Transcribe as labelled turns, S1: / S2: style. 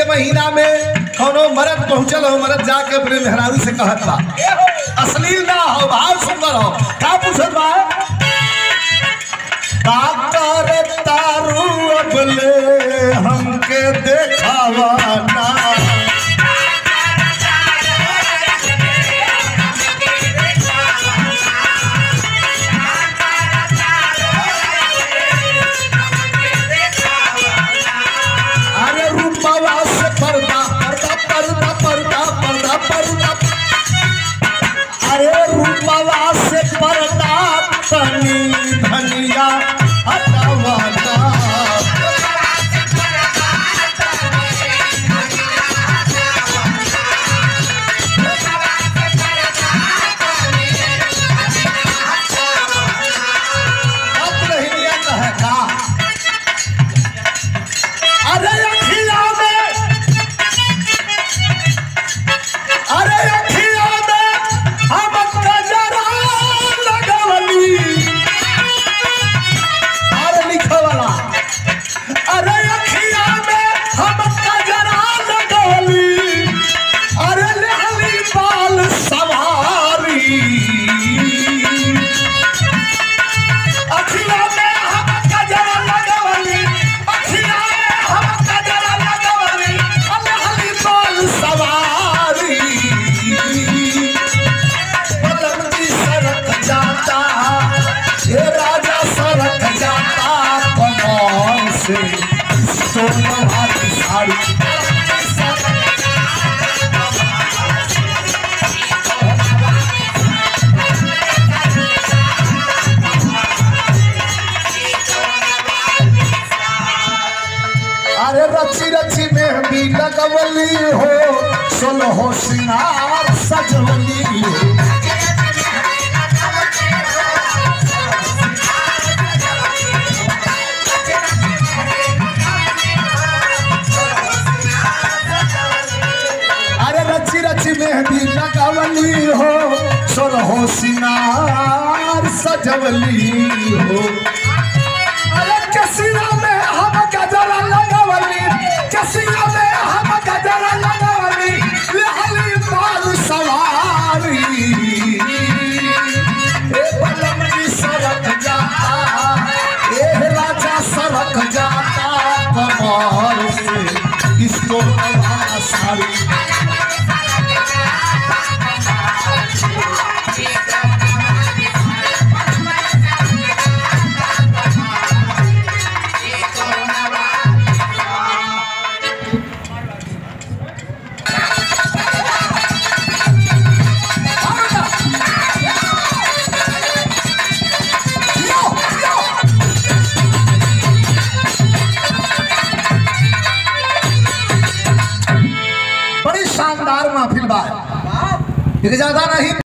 S1: महीना में कोनो मर्द पहुंचल हो, मर्द जाके अपने मेहरारू से कहत बा, अश्लील ना हो, भाव सुंदर हो, का पूछत बा? ताकर तारू अबले हमके देखावा ना, अरे रूपवा से पर्दा तनी धनिया हटवाना, अब नहीं कहे का? अरे अखिया में, अरे अखिया में हम गजरा लगवली, अरे लिखो वाला, अरे अखिया में हम गजरा लगवली, अरे लहली बाल सवारी, अखिया में हम गजरा लगवली, अखिया में हम गजरा लगवली, लहली बाल सवारी, जाता ये राजा सरक जाता कमर से, सोना की साड़ी, अरे रची रची मेहंदी लगवली हो, सोलहो सिंगार सजवली हो, मेहंदी लगवली हो, सोलहो सिंगार सजवली हो, अरे कसिया में हम गजरा लगवली, कसिया में हम गजरा लगवली, लहली बाल सवारी, ए बलमनी सरक जाता, ए राजा सरक जाता कमर से, इसको नवा साड़ी, बड़ी शानदार महफिल बा, ज्यादा नहीं।